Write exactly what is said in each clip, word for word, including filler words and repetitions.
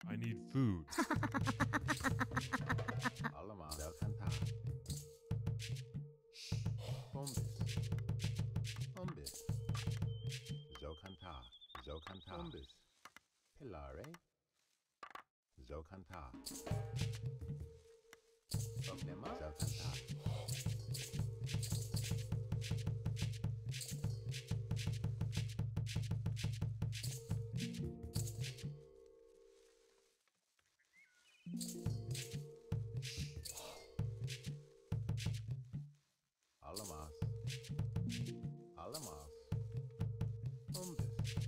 I need food. Alama, Zelkanta. Bombis. Bombis. Zokanta. Zokanta. Bombis. Pilare. Zokanta. Problema. Zokanta. Alamas. Alamas. Bombis.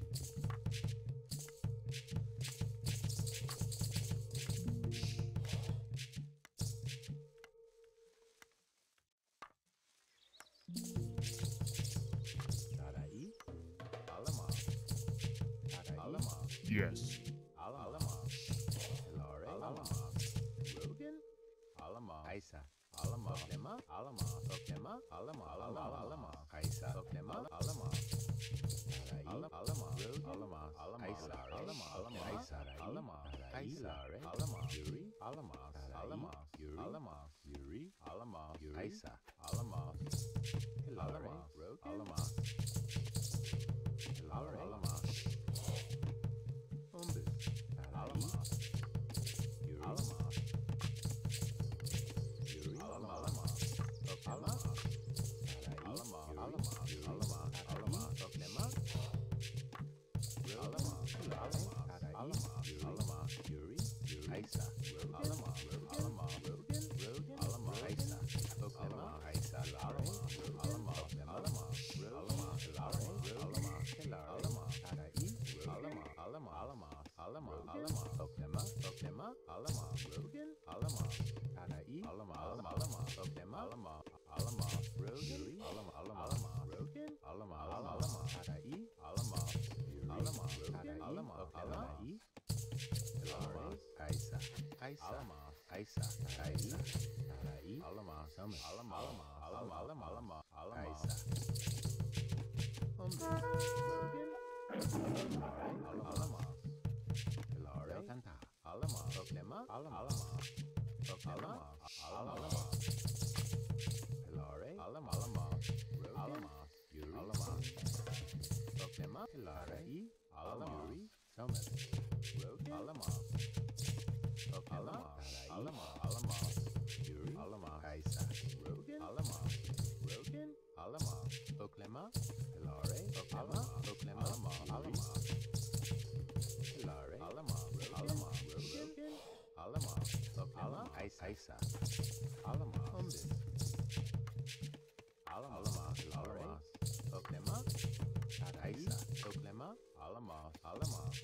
Tarai. Alamas. Tarai. Alamas. Yes. Alamas. Hilare. Alamas. Rogan. Alamas. Aisa. Alamas. Oklema. Alamas. Oklema. Alamas. Alamas. Alamas. Aisa. Oklema. Alamas. Tarai. Alamas. Alamas. Alamas. Alamas. Alamas. Alamas. Aisare. Alamas. Yuri. Alamas. Alamas. Yuri. Alamas. Yuri. Alamas. Yuri. Aisa. Alamas. Hilare. Alamas. Hilare. Alamas. Bombis. Alamas. Yuri. Alamas. Yuri. Alamas. Oklema. Tarai. Alamas. Alamas. Alamas. Alamas. Oklema. Alamas. Alamas. Alamas. Alamas. Yuri. Yuri. Aisa. Alamas. Alamas. Rogan. Rogan. Alamas. Aisa. Oklema. Aisa. Alamas. Alamas. Alamas. Alamas. Alamas. Alamas. Tarai. Alamas. Alamas. Alamas. Alamas. Alamas. Oklema. Oklema. Alamas. Rogan. Alamas. Tarai. Alamas. Alamas. Oklema. Alamas. Alamas. Rogan. Alamas. Alamas. Rogan. Alamas. Alamas. Tarai. Alamas. Alamas. Tarai. Alamas. Tarai. Alamas. Aisa. Aisa. Alamas. Aisa. Tarai. Tarai. Alamas. Alamas. Alamas. Alamas. Alamas. Alamas. Aisa. Rogan. Alamas. Hilare. Kanta. Alamas. Oklema. Alamas. Oklema. Alamas. Hilare. Alamas. Alamas. Yuri. Alamas. Oklema. Hilare. Alamas. Yuri. Samet. Rogan. Alamas. Oklema. Alamas. Alamas. Yuri. Alamas. Aisa. Rogan. Alamas. Rogan. Alamas. Oklema. Hilare. Oklema. Oklema. Alamas. Hilare. Alamas. Alamas. Rogan. Alamas. Oklema. Aisa. Alamas. Bombis. Alamas. Hilare. Oklema. Aisa. Oklema. Alamas. Alamas.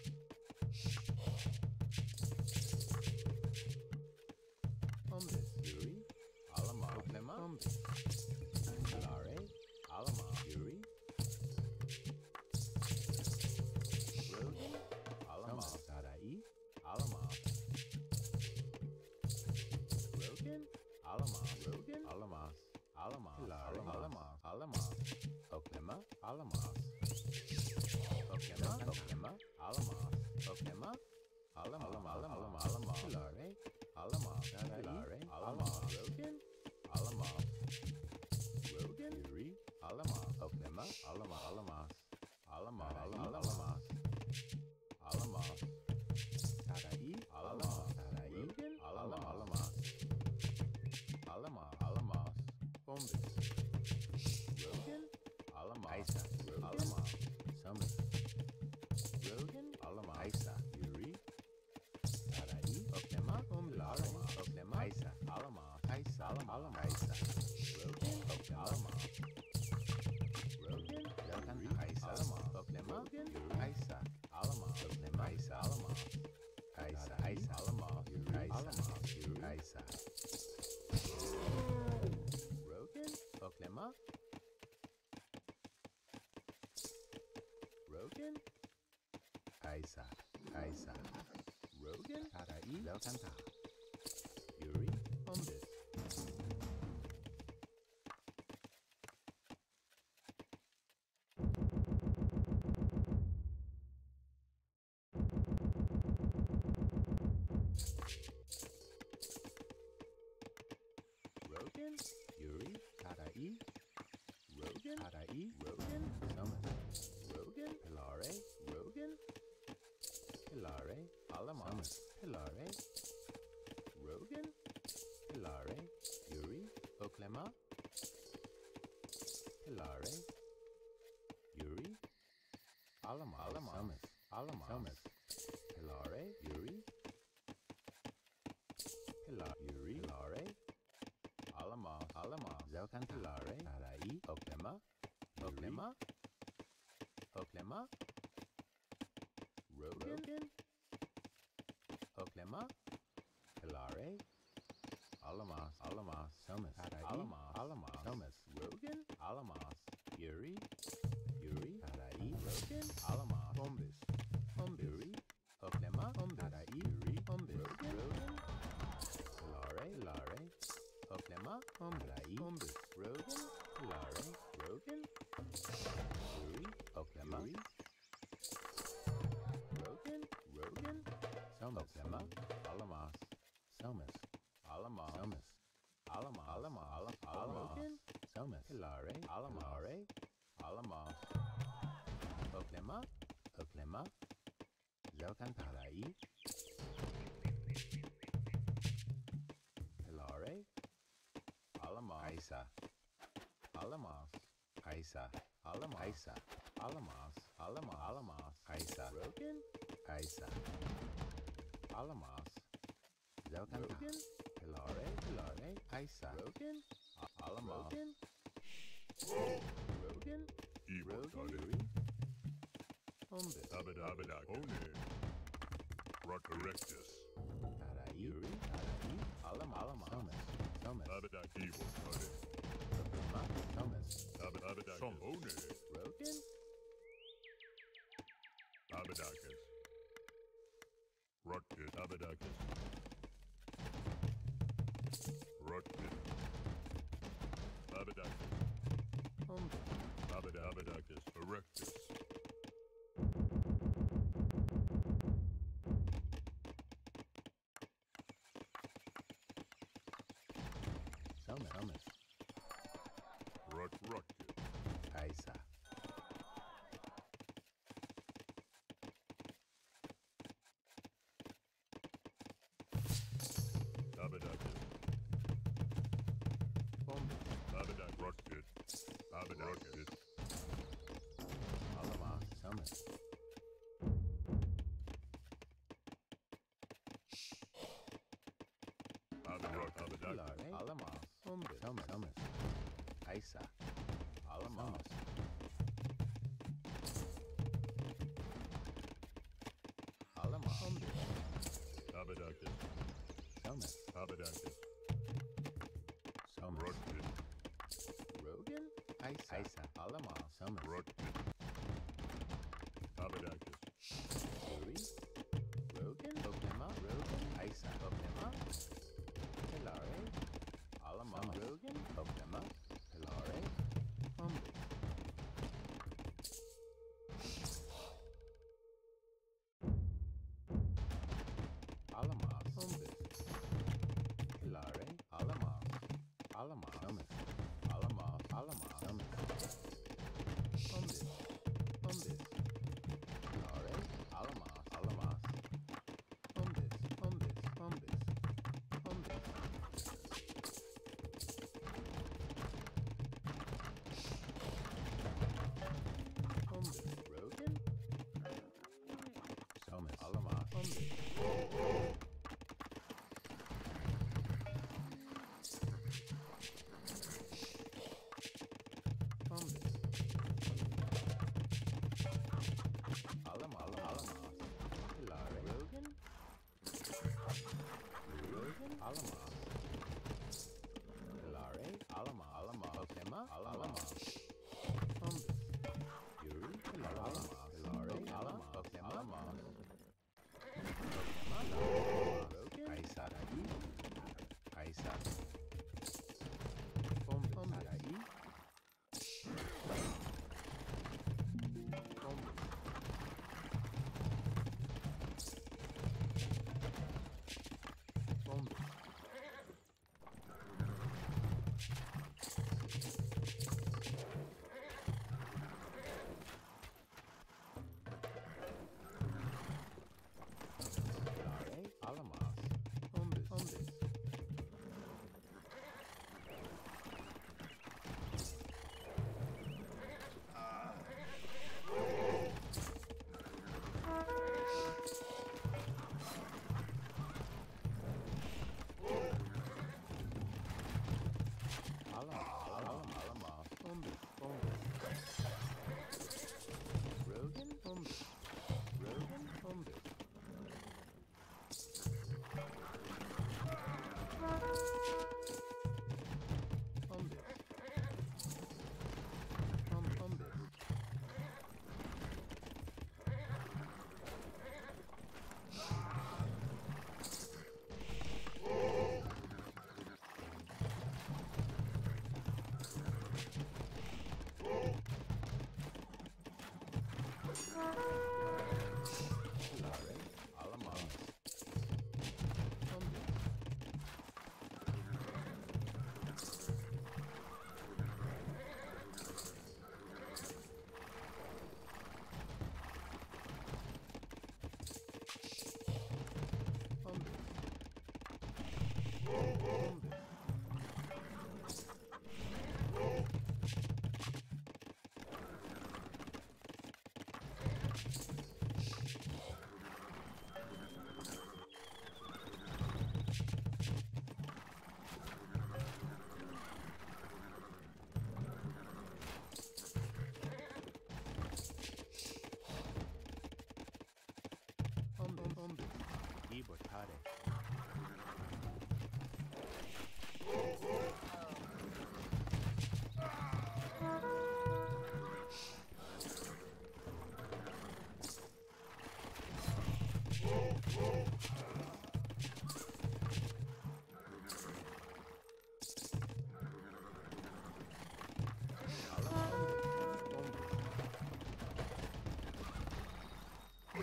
Bombis. Yuri. Alamas. Oklema. Bombis. Hilare. Alamas. Yuri. Rogan. Alamas. Tarai. Alamas. Rogan. Alamas. Rogan. Alamas. Alamas. Hilare. Alamas. Alamas. Oklema. Alamas. Oklema. Oklema. Alamas. Oklema. Alamas. Alamas. Alamas. Hilare. Alamas. Hilare. Alamas. Rogan. Alamas. Rogan. Yuri. Alamas. Oklema. Alamas. Alamas. Alamas. Alamas. Alamas. Tarai. Alamas. Tarai. Rogan. Alamas. Alamas. Alamas. Alamas. Bombis. Rogan. Alamas. Aisa. Alamas. Summit. Rogan. Alamas. Aisa. Yuri. Tarai. Oklema. Umlare. Oklema. Aisa. Alamas. Aisa. Alamas. Aisa. Rogan. Oklema. Alamas. Rogan. Zelkan. Aisa. Alamas. Oklema. Yuri. Aisa. Alamas. Oklema. Aisa. Alamas. Aisa. Aisa. Alamas. Yuri. Alamas. Yuri. Aisa. Rogan. Oklema. Rogan. Aisa. Aisa. Rogan. Tarai. Zelkanta. Yuri. Bombis. Tadai, Rogan, Summit, Rogan, Hilare, Rogan, Hilare, Alamas, Hilare, Rogan, Hilare, Yuri, Oklema, Hilare, Yuri, Alama, Alamas, Alamas, Alamas, Hilare, Yuri, Hilare, Yuri, Hilare, Alama, Alama, Zelkan, Hilare, Tadai, Oklema, Oklema, Oklema, Rogan, Oklema, Hilare, Alamas, Alamas, Summit, Tadai, Alamas, Alamas, Summit, Rogan, Alamas, Yuri, Yuri, Tadai, Rogan, Alamas, Hombis, Hombiri, Oklema, Tadai, Yuri, Hombis, Rogan, Hilare, Hilare, Oklema, Tadai, Hombis, Rogan, Hilare, Rogan, Yuri, Oklema, Rogan, Rogan, Summit, Oklema, Alamas, Summit, Alamas, Summit, Alama, Alama, Alama, Alamas, Summit, Hilare, Alamare, Alamas, Oklema, Oklema, Zelkan Tadai, Hilare, Alamas, Aisa, Alamas, Aisa, Alamas, Aisa, Alamas, Alamas, Alamas, Aisa, Rogan, Aisa, Alamas, Zelkan Rogan, Hilare, Hilare, Aisa, Rogan, Alamas, Rogan, Rogan, Rogan, Hombis, Abada, One, Rock Erectus, Tadai, Yuri, Tadai, Alama, Alama, Summit, Summit, Abada, Evil, Tade, Oklema, Summit, Abada, Sombone, Rogan, Abadakis, Rockit, Abadakis, Rockit, Abadakis, Hombis, Abada, Abadakis, Erectus, Summit, Summit, Rock, Rockit, Aisa, Abadakis, Hombis, Abadak, Rockit, Abadakis, Alamas, Summit, Abadak, Abadakis, Hilare, Alamas, Hombis, Summit, Summit, Aisa, Alamas, Alamas, Hombis, Abadakis, Summit, Abadakis, Summit, Rockit, Rogan, Aisa, Aisa, Alamas, Summit, Rockit, Abadakis, Yuri, Rogan, Oklema, Rogan, Aisa, Oklema, Hilare, Alamas, Rogan, Oklema, Hilare, Hombis, Alamas, Hombis, Hilare, Alamas, Alamas, Summit, Alamas, Alamas, Summit,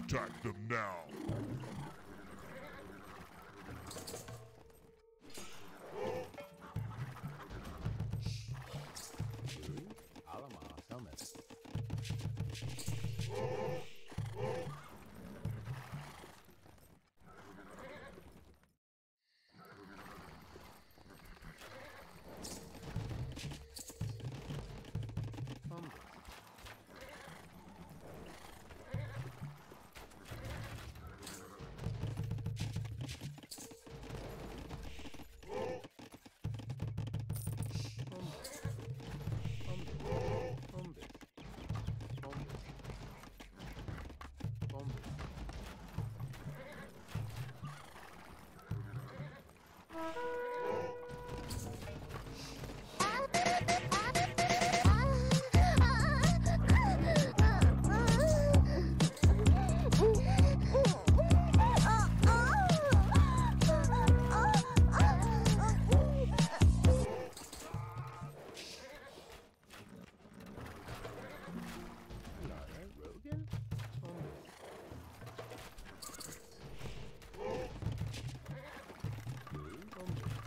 Attack them now. Yuri, Alama, Summit. Rogan?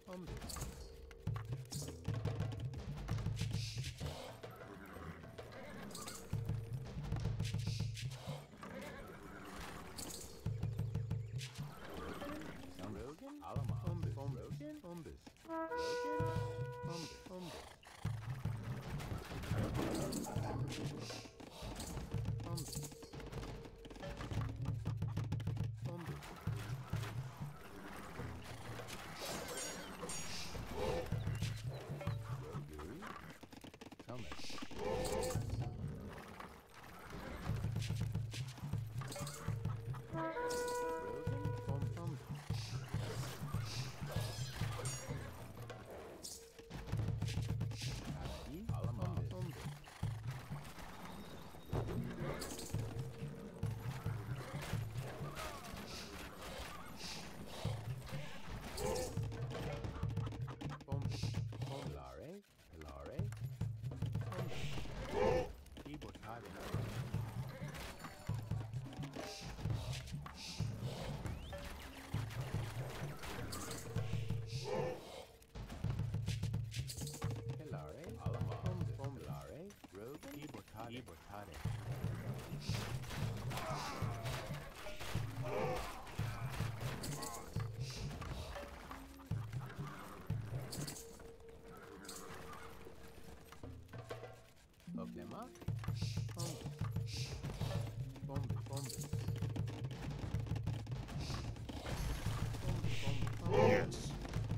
Yes.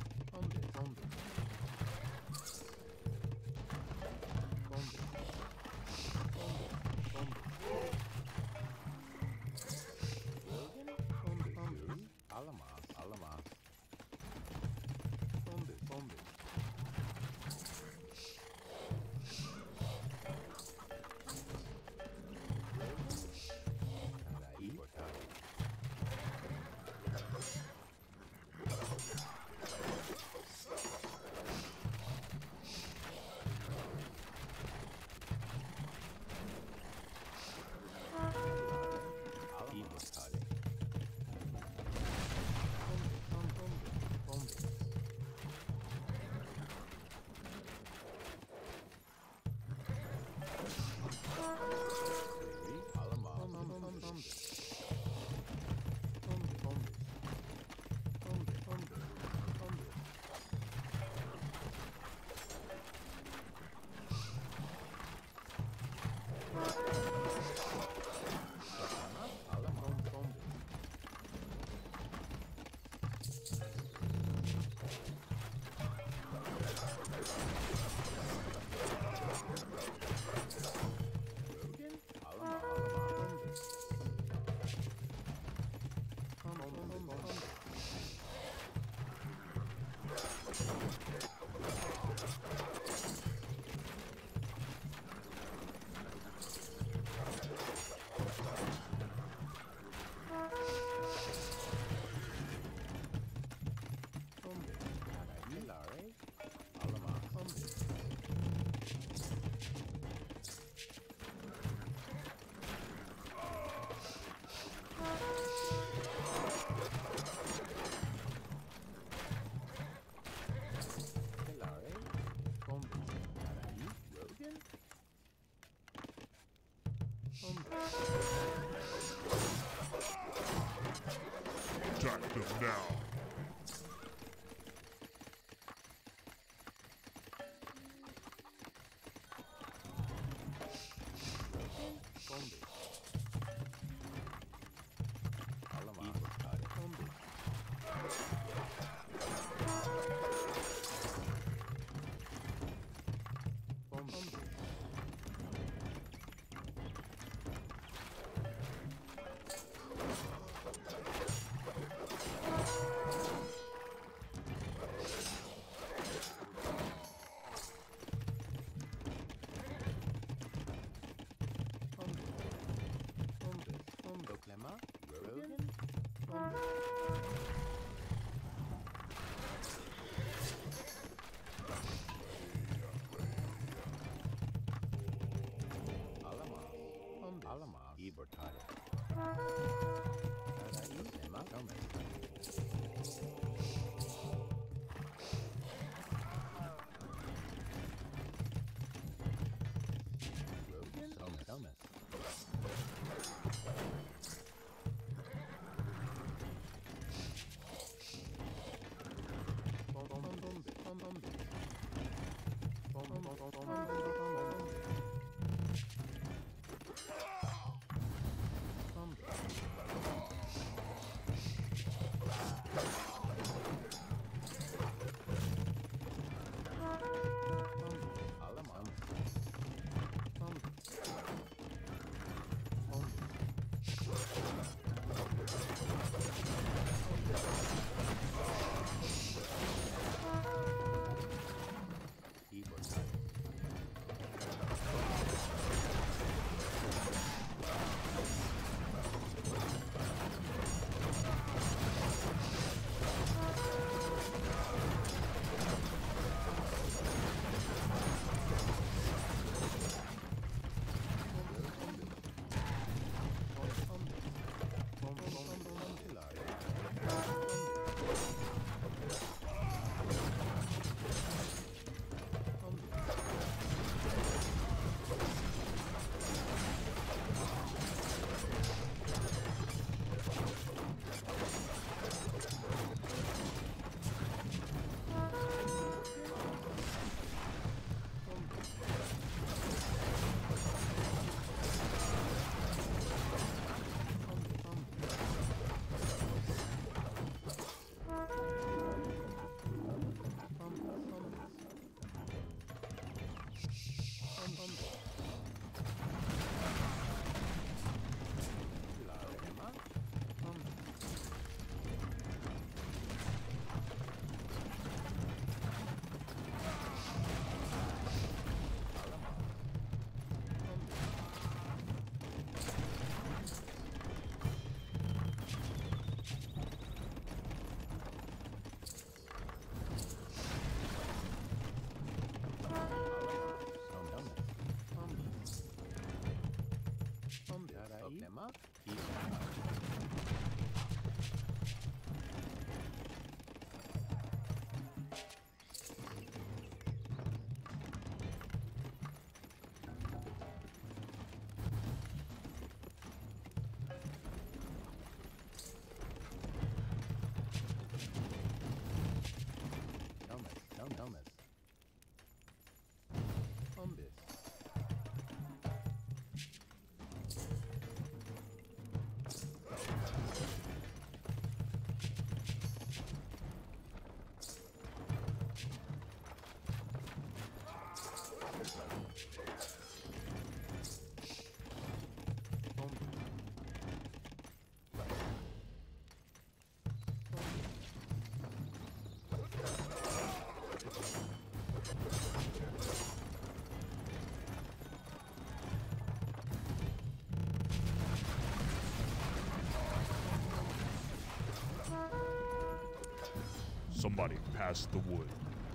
Attack them now. Somebody pass the wood.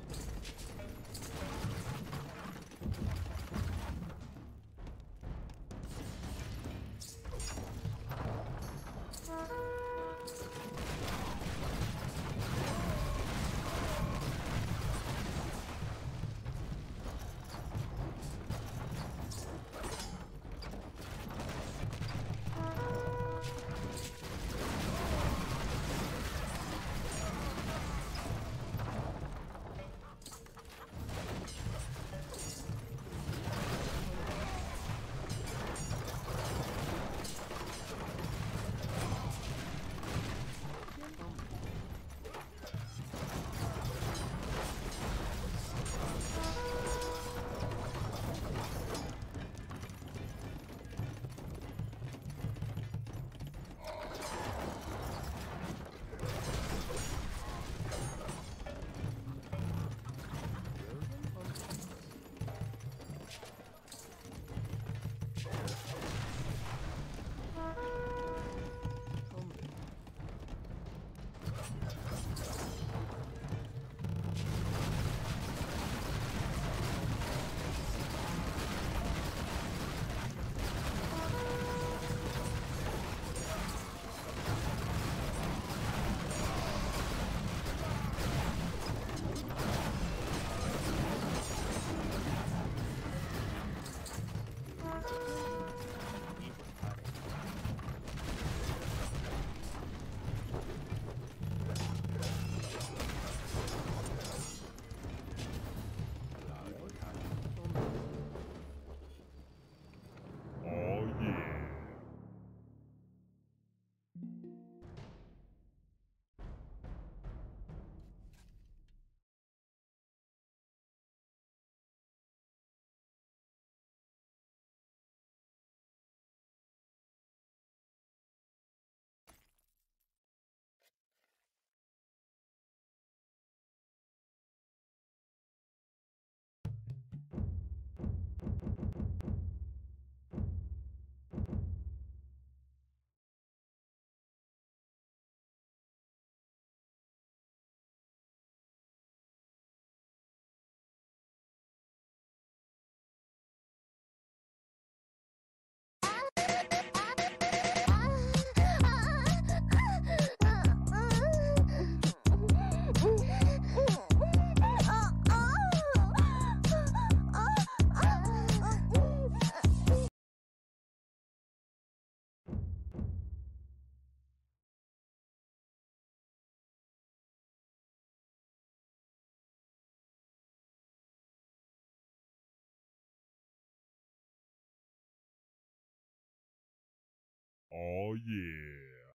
Oh yeah.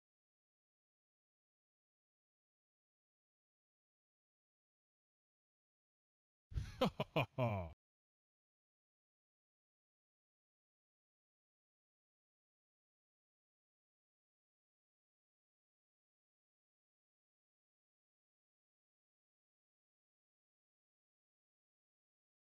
Ha ha ha.